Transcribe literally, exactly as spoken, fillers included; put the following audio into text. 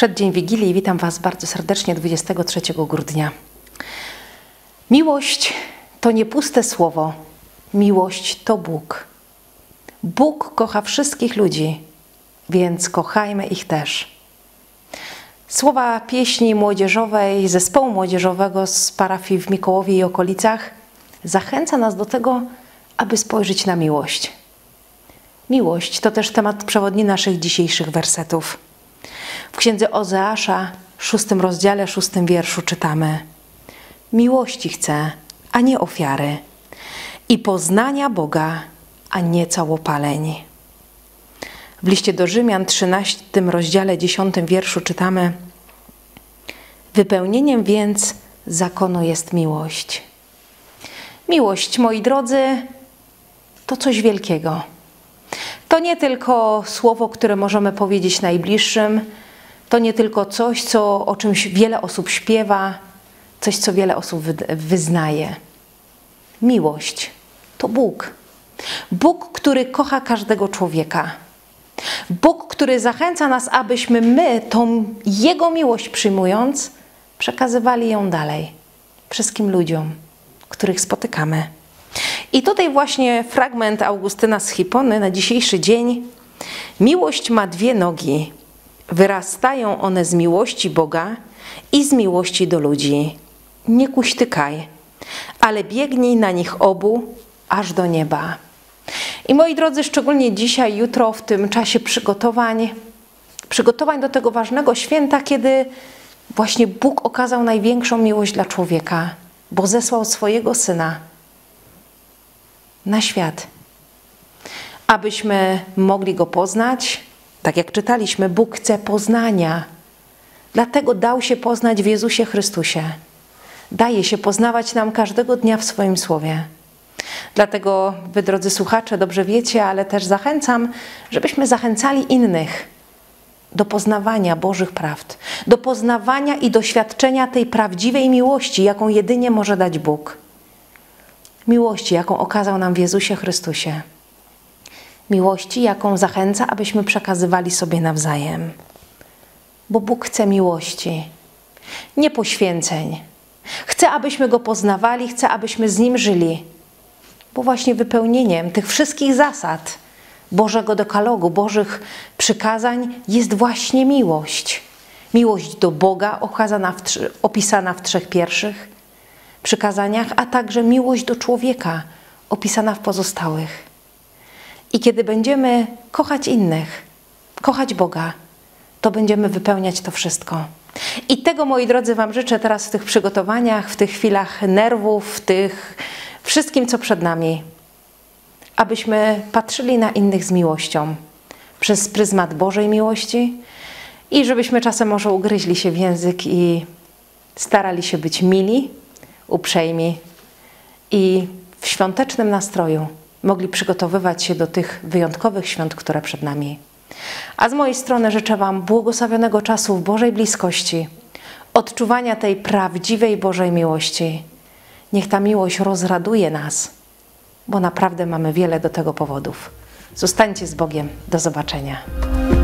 przeddzień Wigilii i witam Was bardzo serdecznie dwudziestego trzeciego grudnia. Miłość to nie puste słowo. Miłość to Bóg. Bóg kocha wszystkich ludzi, więc kochajmy ich też. Słowa pieśni młodzieżowej zespołu młodzieżowego z parafii w Mikołowie i okolicach zachęca nas do tego, aby spojrzeć na miłość. Miłość to też temat przewodni naszych dzisiejszych wersetów. W księdze Ozeasza, szóstym rozdziale, szóstym wierszu czytamy: miłości chcę, a nie ofiary, i poznania Boga, a nie całopaleń. W liście do Rzymian, trzynastym rozdziale, dziesiątym wierszu czytamy: wypełnieniem więc zakonu jest miłość. Miłość, moi drodzy, to coś wielkiego. To nie tylko słowo, które możemy powiedzieć najbliższym, to nie tylko coś, co, o czymś wiele osób śpiewa, coś, co wiele osób wyznaje. Miłość to Bóg. Bóg, który kocha każdego człowieka. Bóg, który zachęca nas, abyśmy my tą Jego miłość przyjmując, przekazywali ją dalej wszystkim ludziom, których spotykamy. I tutaj właśnie fragment Augustyna z Hipony na dzisiejszy dzień. Miłość ma dwie nogi. Wyrastają one z miłości Boga i z miłości do ludzi. Nie kuśtykaj, ale biegnij na nich obu, aż do nieba. I moi drodzy, szczególnie dzisiaj, jutro, w tym czasie przygotowań, przygotowań do tego ważnego święta, kiedy właśnie Bóg okazał największą miłość dla człowieka, bo zesłał swojego Syna na świat, abyśmy mogli Go poznać. Tak jak czytaliśmy, Bóg chce poznania. Dlatego dał się poznać w Jezusie Chrystusie. Daje się poznawać nam każdego dnia w swoim Słowie. Dlatego wy, drodzy słuchacze, dobrze wiecie, ale też zachęcam, żebyśmy zachęcali innych do poznawania Bożych prawd, do poznawania i doświadczenia tej prawdziwej miłości, jaką jedynie może dać Bóg. Miłości, jaką okazał nam w Jezusie Chrystusie. Miłości, jaką zachęca, abyśmy przekazywali sobie nawzajem. Bo Bóg chce miłości, nie poświęceń. Chce, abyśmy Go poznawali, chce, abyśmy z Nim żyli. Bo właśnie wypełnieniem tych wszystkich zasad Bożego dekalogu, Bożych przykazań jest właśnie miłość. Miłość do Boga okazana w, opisana w trzech pierwszych przykazaniach, a także miłość do człowieka opisana w pozostałych. I kiedy będziemy kochać innych, kochać Boga, to będziemy wypełniać to wszystko. I tego, moi drodzy, Wam życzę teraz w tych przygotowaniach, w tych chwilach nerwów, w tych wszystkim, co przed nami. Abyśmy patrzyli na innych z miłością, przez pryzmat Bożej miłości i żebyśmy czasem może ugryźli się w język i starali się być mili, uprzejmi i w świątecznym nastroju mogli przygotowywać się do tych wyjątkowych świąt, które przed nami. A z mojej strony życzę Wam błogosławionego czasu w Bożej bliskości, odczuwania tej prawdziwej Bożej miłości. Niech ta miłość rozraduje nas, bo naprawdę mamy wiele do tego powodów. Zostańcie z Bogiem. Do zobaczenia.